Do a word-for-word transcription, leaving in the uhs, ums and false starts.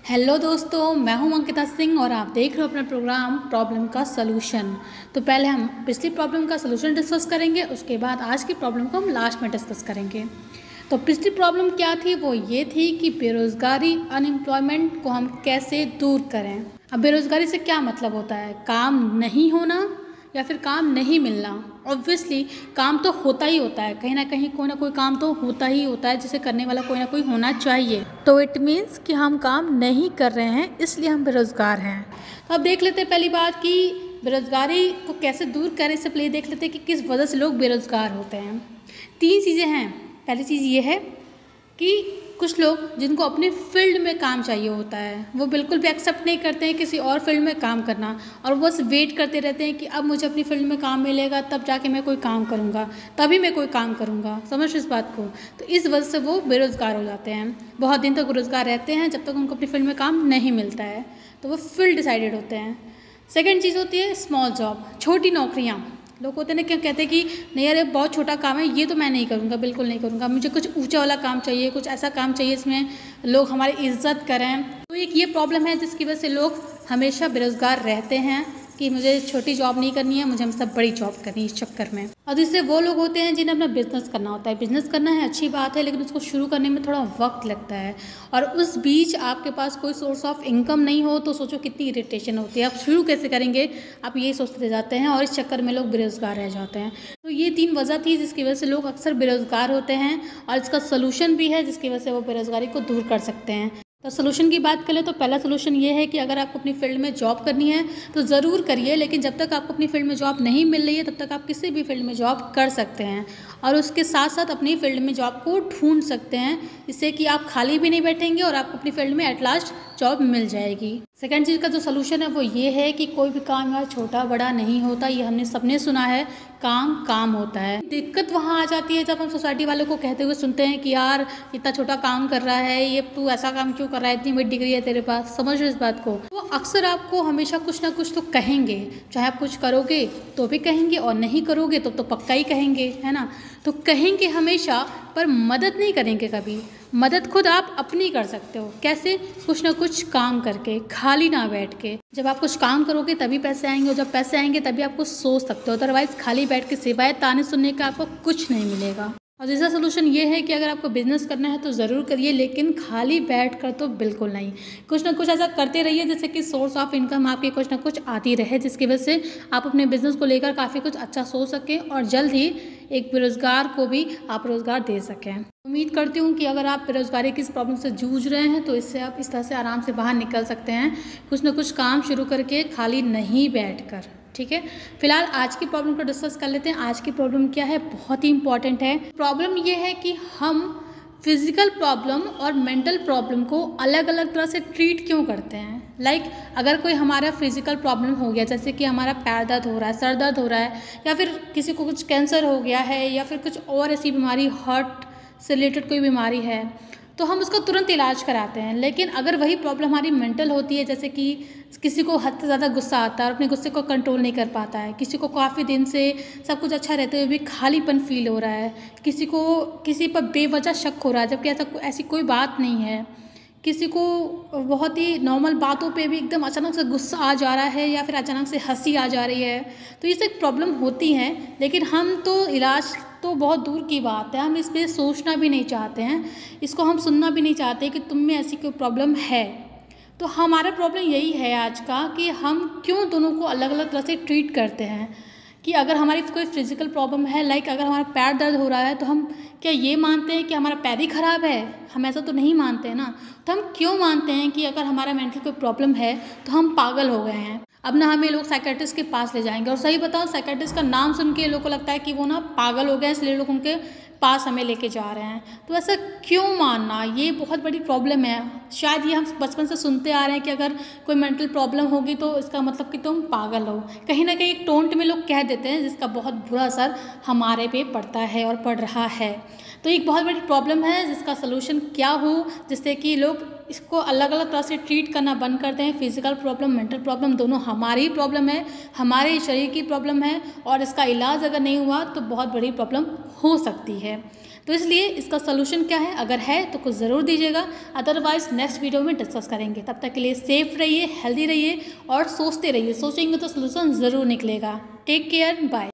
Hello दोस्तों, मैं हूं अंकिता सिंह और आप देख रहे हो अपना प्रोग्राम प्रॉब्लम का सलूशन। तो पहले हम पिछली प्रॉब्लम का सलूशन डिस्कस करेंगे, उसके बाद आज की प्रॉब्लम को हम लास्ट में डिस्कस करेंगे। तो पिछली प्रॉब्लम क्या थी, वो ये थी कि बेरोज़गारी अनएम्प्लॉयमेंट को हम कैसे दूर करें। अब बेरोज़गारी से क्या मतलब होता है? काम नहीं होना या फिर काम नहीं मिलना। ऑब्वियसली काम तो होता ही होता है, कहीं ना कहीं कोई ना कोई काम तो होता ही होता है जिसे करने वाला कोई ना कोई होना चाहिए। तो इट मीन्स कि हम काम नहीं कर रहे हैं, इसलिए हम बेरोज़गार हैं। तो अब देख लेते हैं पहली बात कि बेरोज़गारी को कैसे दूर करें। इससे पहले देख लेते हैं कि किस वजह से लोग बेरोज़गार होते हैं। तीन चीज़ें हैं। पहली चीज़ ये है कि कुछ लोग जिनको अपने फील्ड में काम चाहिए होता है, वो बिल्कुल भी एक्सेप्ट नहीं करते हैं किसी और फील्ड में काम करना, और बस वेट करते रहते हैं कि अब मुझे अपनी फील्ड में काम मिलेगा तब जाके मैं कोई काम करूँगा, तभी मैं कोई काम करूँगा। समझ इस बात को। तो इस वजह से वो बेरोज़गार हो जाते हैं, बहुत दिन तक बेरोज़गार रहते हैं जब तक उनको अपनी फील्ड में काम नहीं मिलता है। तो वो फील्ड डिसाइडेड होते हैं। सेकेंड चीज़ होती है स्मॉल जॉब, छोटी नौकरियाँ। लोग होते हैं ना, क्या कहते हैं कि नहीं यार ये बहुत छोटा काम है, ये तो मैं नहीं करूँगा, बिल्कुल नहीं करूँगा, मुझे कुछ ऊंचा वाला काम चाहिए, कुछ ऐसा काम चाहिए इसमें लोग हमारी इज्जत करें। तो एक ये प्रॉब्लम है जिसकी वजह से लोग हमेशा बेरोज़गार रहते हैं कि मुझे छोटी जॉब नहीं करनी है, मुझे हमेशा बड़ी जॉब करनी है इस चक्कर में। और दूसरे वो लोग होते हैं जिन्हें अपना बिजनेस करना होता है। बिजनेस करना है अच्छी बात है, लेकिन उसको शुरू करने में थोड़ा वक्त लगता है, और उस बीच आपके पास कोई सोर्स ऑफ इनकम नहीं हो तो सोचो कितनी इरिटेशन होती है। आप शुरू कैसे करेंगे, आप यही सोचते जाते हैं, और इस चक्कर में लोग बेरोज़गार रह जाते हैं। तो ये तीन वजह थी जिसकी वजह से लोग अक्सर बेरोज़गार होते हैं, और इसका सोल्यूशन भी है जिसकी वजह से वो बेरोज़गारी को दूर कर सकते हैं। तो सोल्यूशन की बात करें तो पहला सोल्यूशन ये है कि अगर आपको अपनी फील्ड में जॉब करनी है तो ज़रूर करिए, लेकिन जब तक आपको अपनी फील्ड में जॉब नहीं मिल रही है तब तक आप किसी भी फील्ड में जॉब कर सकते हैं, और उसके साथ साथ अपनी फील्ड में जॉब को ढूंढ सकते हैं, इससे कि आप खाली भी नहीं बैठेंगे और आपको अपनी फील्ड में एट लास्ट जॉब मिल जाएगी। सेकेंड चीज़ का जो सोल्यूशन है वो ये है कि कोई भी काम यार छोटा बड़ा नहीं होता, ये हमने सबने सुना है, काम काम होता है। दिक्कत वहाँ आ जाती है जब हम सोसाइटी वालों को कहते हुए सुनते हैं कि यार इतना छोटा काम कर रहा है, ये तू ऐसा काम क्यों कर रहा है, इतनी बड़ी डिग्री है तेरे पास। समझ लो इस बात को। वो अक्सर आपको हमेशा कुछ ना कुछ तो कहेंगे, चाहे आप कुछ करोगे तो भी कहेंगे और नहीं करोगे तो तो पक्का ही कहेंगे, है ना। तो कहेंगे हमेशा, पर मदद नहीं करेंगे कभी। मदद खुद आप अपनी कर सकते हो। कैसे? कुछ ना कुछ काम करके, खाली ना बैठ के। जब आप कुछ काम करोगे तभी पैसे आएंगे, और जब पैसे आएंगे तभी आप कुछ सोच सकते हो। अदरवाइज खाली बैठ के सिवाय ताने सुनने का आपको कुछ नहीं मिलेगा। और दूसरा सोल्यूशन ये है कि अगर आपको बिजनेस करना है तो ज़रूर करिए, लेकिन खाली बैठ कर तो बिल्कुल नहीं। कुछ ना कुछ ऐसा करते रहिए जिससे कि सोर्स ऑफ इनकम आपकी कुछ ना कुछ आती रहे, जिसकी वजह से आप अपने बिजनेस को लेकर काफ़ी कुछ अच्छा सोच सकें और जल्द ही एक बेरोज़गार को भी आप रोज़गार दे सकें। उम्मीद करती हूँ कि अगर आप बेरोज़गारी की इस प्रॉब्लम से जूझ रहे हैं तो इससे आप इस तरह से आराम से बाहर निकल सकते हैं, कुछ ना कुछ काम शुरू करके, खाली नहीं बैठकर। ठीक है, फिलहाल आज की प्रॉब्लम को डिस्कस कर लेते हैं। आज की प्रॉब्लम क्या है, बहुत ही इंपॉर्टेंट है। प्रॉब्लम ये है कि हम फिजिकल प्रॉब्लम और मेंटल प्रॉब्लम को अलग अलग तरह से ट्रीट क्यों करते हैं। लाइक like, अगर कोई हमारा फिजिकल प्रॉब्लम हो गया, जैसे कि हमारा पैर दर्द हो रहा है, सर दर्द हो रहा है, या फिर किसी को कुछ कैंसर हो गया है, या फिर कुछ और ऐसी बीमारी, हार्ट से रिलेटेड कोई बीमारी है, तो हम उसका तुरंत इलाज कराते हैं। लेकिन अगर वही प्रॉब्लम हमारी मेंटल होती है, जैसे कि किसी को हद से ज़्यादा गुस्सा आता है और अपने गुस्से को कंट्रोल नहीं कर पाता है, किसी को काफ़ी दिन से सब कुछ अच्छा रहते हुए भी खालीपन फील हो रहा है, किसी को किसी पर बेवजह शक हो रहा है जबकि ऐसा ऐसी कोई बात नहीं है, किसी को बहुत ही नॉर्मल बातों पे भी एकदम अचानक से गुस्सा आ जा रहा है, या फिर अचानक से हंसी आ जा रही है, तो ये सब प्रॉब्लम होती हैं। लेकिन हम तो इलाज तो बहुत दूर की बात है, हम इस पर सोचना भी नहीं चाहते हैं, इसको हम सुनना भी नहीं चाहते कि तुम में ऐसी कोई प्रॉब्लम है। तो हमारा प्रॉब्लम यही है आज का कि हम क्यों दोनों को अलग अलग तरह से ट्रीट करते हैं। कि अगर हमारी कोई फिजिकल प्रॉब्लम है, लाइक अगर हमारा पैर दर्द हो रहा है, तो हम क्या ये मानते हैं कि हमारा पैर ही खराब है? हम ऐसा तो नहीं मानते हैं ना। तो हम क्यों मानते हैं कि अगर हमारा मेंटल कोई प्रॉब्लम है तो हम पागल हो गए हैं। अब ना हमें लोग साइकेट्रिस्ट के पास ले जाएंगे, और सही बताओ साइकेट्रिस्ट का नाम सुन के लोगों को लगता है कि वो ना पागल हो गए, इसलिए लोग उनके पास हमें लेके जा रहे हैं। तो ऐसा क्यों मानना, ये बहुत बड़ी प्रॉब्लम है। शायद ये हम बचपन से सुनते आ रहे हैं कि अगर कोई मेंटल प्रॉब्लम होगी तो इसका मतलब कि तुम पागल हो। कहीं ना कहीं एक टोंट में लोग कह देते हैं, जिसका बहुत बुरा असर हमारे पे पड़ता है और पड़ रहा है। तो एक बहुत बड़ी प्रॉब्लम है जिसका सलूशन क्या हो, जिससे कि लोग इसको अलग अलग तरह से ट्रीट करना बंद करते हैं। फिजिकल प्रॉब्लम, मेंटल प्रॉब्लम दोनों हमारी ही प्रॉब्लम है, हमारे शरीर की प्रॉब्लम है और इसका इलाज अगर नहीं हुआ तो बहुत बड़ी प्रॉब्लम हो सकती है। तो इसलिए इसका सोल्यूशन क्या है, अगर है तो कुछ ज़रूर दीजिएगा, अदरवाइज नेक्स्ट वीडियो में डिस्कस करेंगे। तब तक के लिए सेफ रहिए, हेल्दी रहिए और सोचते रहिए, सोचेंगे तो सोल्यूशन ज़रूर निकलेगा। Take care, bye.